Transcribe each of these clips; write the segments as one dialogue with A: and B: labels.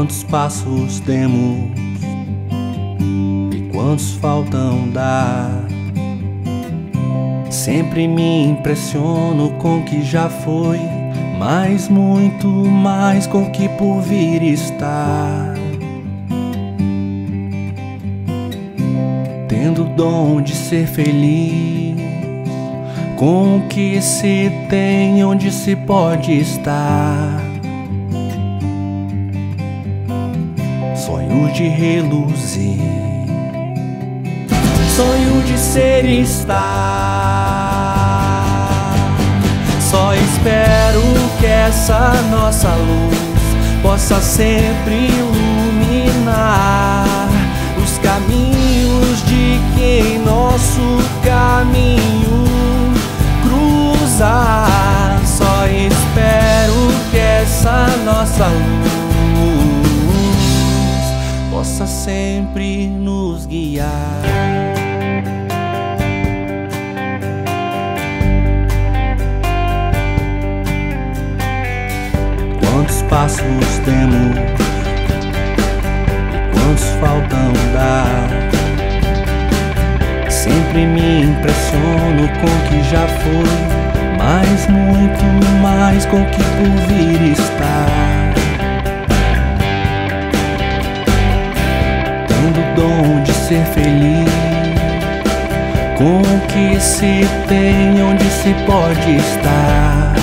A: Quantos passos demos e quantos faltam dar? Sempre me impressiono com o que já foi, mas muito mais com o que por vir está. Tendo o dom de ser feliz com o que se tem, onde se pode estar. Sonho de reluzir, sonho de ser e estar. Só espero que essa nossa luz possa sempre iluminar os caminhos de quem nosso caminho cruzar. Só espero que essa nossa luz possa sempre nos guiar. Quantos passos temos e quantos faltam dar? Sempre me impressiono com o que já foi, mas muito mais com o que por vir está. Tendo o dom de ser feliz com o que se tem, onde se pode estar.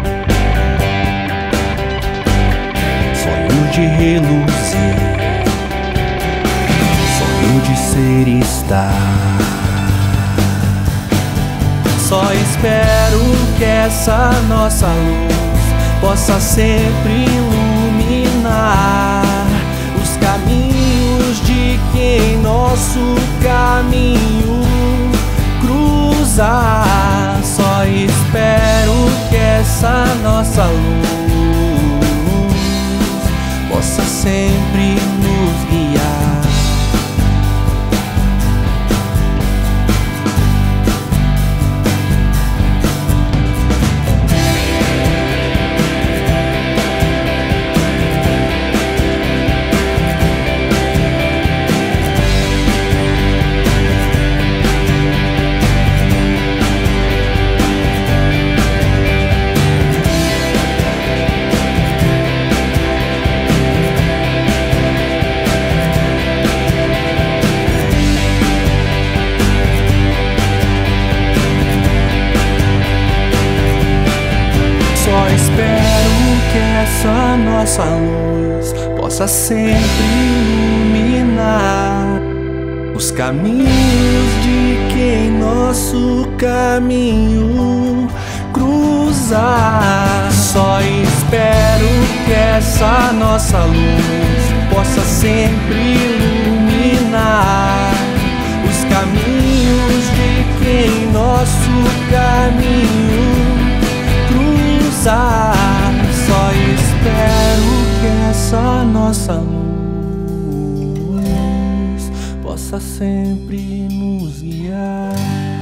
A: Sonho de reluzir, sonho de ser e estar. Só espero que essa nossa luz possa sempre iluminar os caminhos de quem nosso caminho cruzar. Só espero que essa nossa luz possa sempre nos guiar. Só espero que essa nossa luz possa sempre iluminar os caminhos de quem nosso caminho cruzar. Só espero que essa nossa luz possa sempre iluminar os caminhos de quem nosso caminho cruzar. Só espero que essa nossa luz possa sempre nos guiar.